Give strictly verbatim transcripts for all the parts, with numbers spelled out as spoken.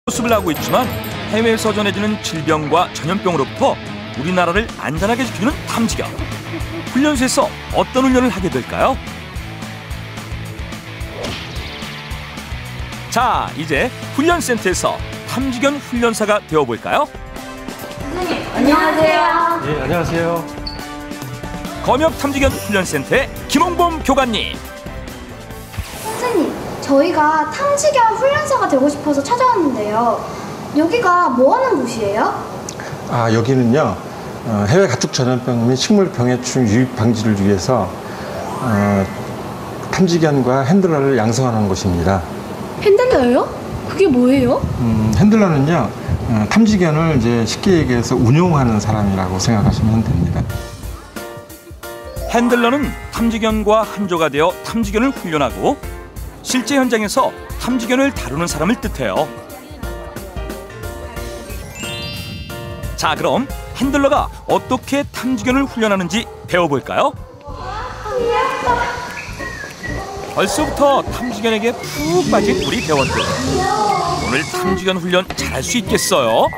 수습을 하고 있지만 해외에서 전해지는 질병과 전염병으로부터 우리나라를 안전하게 지키는 탐지견. 훈련소에서 어떤 훈련을 하게 될까요? 자, 이제 훈련센터에서 탐지견 훈련사가 되어볼까요? 선생님, 안녕하세요. 네, 안녕하세요. 검역 탐지견 훈련센터의 김홍범 교관님. 선생님, 저희가 탐지견 훈련사가 되고 싶어서 찾아왔는데요. 여기가 뭐 하는 곳이에요? 아, 여기는요, 어, 해외 가축 전염병 및 식물 병해충 유입 방지를 위해서 어, 탐지견과 핸들러를 양성하는 곳입니다. 핸들러요? 그게 뭐예요? 음, 핸들러는요, 어, 탐지견을 이제 쉽게 얘기해서 운용하는 사람이라고 생각하시면 됩니다. 핸들러는 탐지견과 한조가 되어 탐지견을 훈련하고 실제 현장에서 탐지견을 다루는 사람을 뜻해요. 자, 그럼 핸들러가 어떻게 탐지견을 훈련하는지 배워볼까요? 벌써부터 탐지견에게 푹 빠진 우리 대원들. 오늘 탐지견 훈련 잘할 수 있겠어요?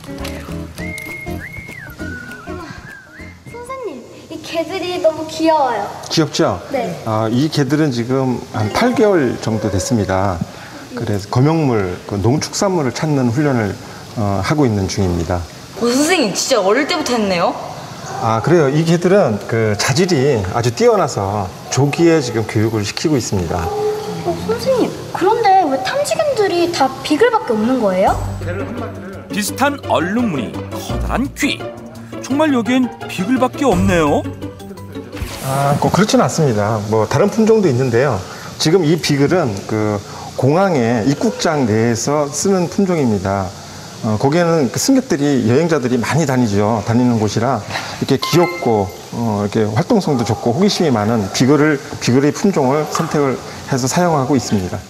선생님, 이 개들이 너무 귀여워요. 귀엽죠? 네. 아, 이 개들은 지금 한 팔 개월 정도 됐습니다. 그래서 검역물, 그 농축산물을 찾는 훈련을 어, 하고 있는 중입니다. 오, 선생님 진짜 어릴 때부터 했네요. 아, 그래요. 이 개들은 그 자질이 아주 뛰어나서 조기에 지금 교육을 시키고 있습니다. 어, 선생님, 그런데 왜 탐지견들이 다 비글밖에 없는 거예요? 비슷한 얼룩무늬, 커다란 귀. 정말 여기엔 비글밖에 없네요. 아, 꼭 그렇지는 않습니다. 뭐 다른 품종도 있는데요. 지금 이 비글은 그 공항의 입국장 내에서 쓰는 품종입니다. 어, 거기에는 그 승객들이, 여행자들이 많이 다니죠. 다니는 곳이라 이렇게 귀엽고 어, 이렇게 활동성도 좋고 호기심이 많은 비글을, 비글의 품종을 선택을 해서 사용하고 있습니다.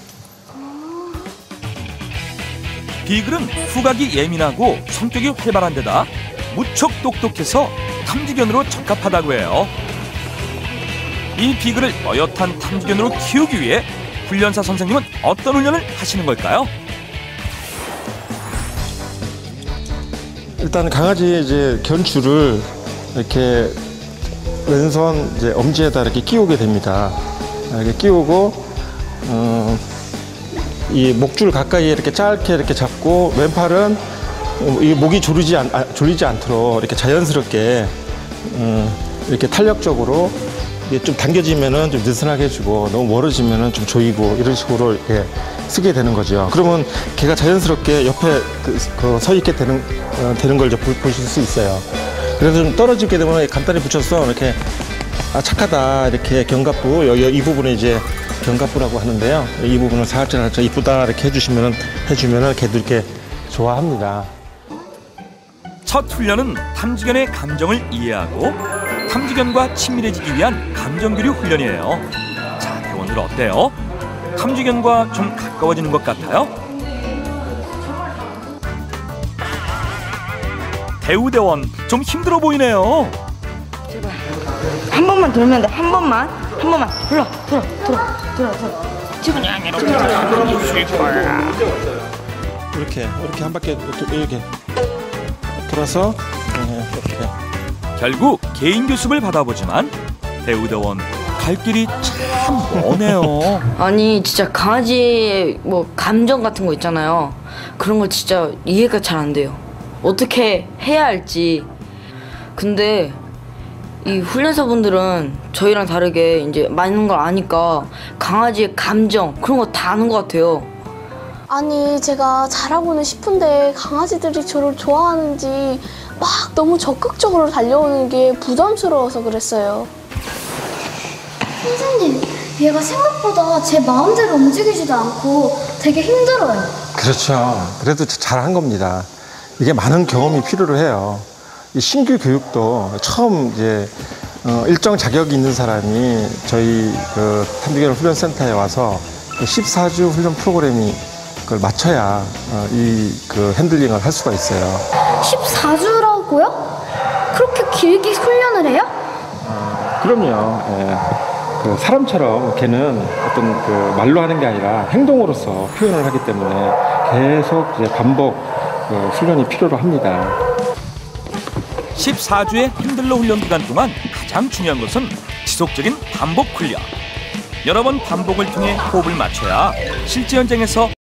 비글은 후각이 예민하고 성격이 활발한 데다 무척 똑똑해서 탐지견으로 적합하다고 해요. 이 비글을 어엿한 탐지견으로 키우기 위해 훈련사 선생님은 어떤 훈련을 하시는 걸까요? 일단 강아지 이제 견줄을 이렇게 왼손 이제 엄지에다 이렇게 끼우게 됩니다. 이렇게 끼우고 어, 이 목줄 가까이에 이렇게 짧게 이렇게 잡고 왼팔은 이 목이 조르지 않, 아, 졸리지 않도록 이렇게 자연스럽게 어, 이렇게 탄력적으로 이게 좀 당겨지면은 좀 느슨하게 해주고 너무 멀어지면은 좀 조이고 이런 식으로 이렇게 쓰게 되는 거죠. 그러면 걔가 자연스럽게 옆에 그, 그 서 있게 되는 어, 되는 걸 보, 보실 수 있어요. 그래서 좀 떨어지게 되면 간단히 붙여서 이렇게 아, 착하다 이렇게 견갑부 여기 이 부분에 이제 견갑부라고 하는데요. 이 부분을 살짝 살짝 이쁘다 이렇게 해주시면은 해주면은 걔도 이렇게 좋아합니다. 첫 훈련은 탐지견의 감정을 이해하고 탐지견과 친밀해지기 위한 감정교류 훈련이에요. 자, 대원들 어때요? 탐지견과 좀 가까워지는 것 같아요? 대우대원 좀 힘들어 보이네요. 제발 한 번만 돌면 돼. 한 번만. 한 번만. 돌아, 돌아, 돌아, 돌아, 돌아. 제발. 이렇게 이렇게 한 바퀴 이렇게 돌아서 이렇게. 결국 개인 교습을 받아보지만 대우대원 갈 길이 참 머네요. 아니 진짜 강아지의 뭐 감정 같은 거 있잖아요. 그런 거 진짜 이해가 잘 안 돼요. 어떻게 해야 할지. 근데 이 훈련사분들은 저희랑 다르게 이제 많은 걸 아니까 강아지의 감정 그런 거 다 아는 것 같아요. 아니, 제가 잘하고는 싶은데 강아지들이 저를 좋아하는지 막 너무 적극적으로 달려오는 게 부담스러워서 그랬어요. 선생님, 얘가 생각보다 제 마음대로 움직이지도 않고 되게 힘들어요. 그렇죠. 그래도 잘한 겁니다. 이게 많은 경험이 필요로 해요. 이 신규 교육도 처음 이제 어, 일정 자격이 있는 사람이 저희 그 탐지견 훈련센터에 와서 십사 주 훈련 프로그램이 그걸 맞춰야 어, 이 그 핸들링을 할 수가 있어요. 십사 주라고요? 그렇게 길게 훈련을 해요? 어, 그럼요. 예. 그 사람처럼 걔는 어떤 그 말로 하는 게 아니라 행동으로서 표현을 하기 때문에 계속 이제 반복 어, 훈련이 필요로 합니다. 십사 주의 핸들러 훈련 기간 동안 가장 중요한 것은 지속적인 반복 훈련. 여러 번 반복을 통해 호흡을 맞춰야 실제 현장에서